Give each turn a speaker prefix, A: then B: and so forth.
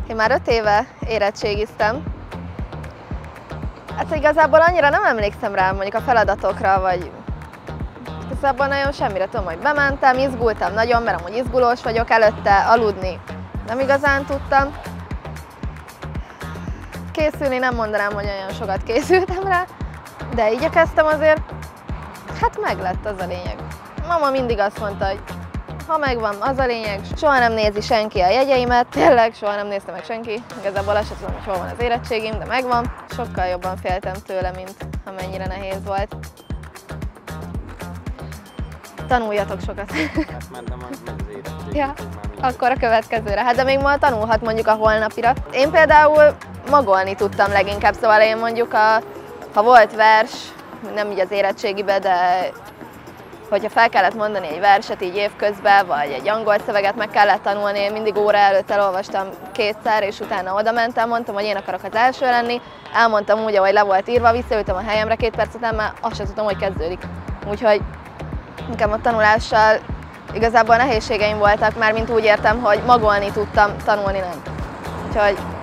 A: Én már 5 éve érettségiztem. Hát igazából annyira nem emlékszem rá mondjuk a feladatokra, vagy igazából nagyon semmire. Tudom, hogy bementem, izgultam nagyon, mert amúgy izgulós vagyok, előtte aludni nem igazán tudtam. Készülni nem mondanám, hogy olyan sokat készültem rá, de igyekeztem azért, hát meglett, az a lényeg. Mama mindig azt mondta, hogy ha megvan, az a lényeg, soha nem nézi senki a jegyeimet, tényleg soha nem nézte meg senki. Igazából azt sem tudom, hogy hol van az érettségim, de megvan. Sokkal jobban féltem tőle, mint amennyire nehéz volt. Tanuljatok sokat.
B: Hát már nem az érettség.
A: Ja, akkor a következőre. Hát de még ma tanulhat mondjuk a holnapira. Én például magolni tudtam leginkább, szóval én mondjuk, ha volt vers, nem így az érettségibe, de hogyha fel kellett mondani egy verset így évközben, vagy egy angol szöveget meg kellett tanulni, én mindig óra előtt elolvastam 2-szer, és utána oda mentem, mondtam, hogy én akarok az első lenni, elmondtam úgy, ahogy le volt írva, visszaültem a helyemre 2 perc után, mert azt sem tudtam, hogy kezdődik. Úgyhogy nekem a tanulással igazából nehézségeim voltak, mármint úgy értem, hogy magolni tudtam, tanulni nem. Úgyhogy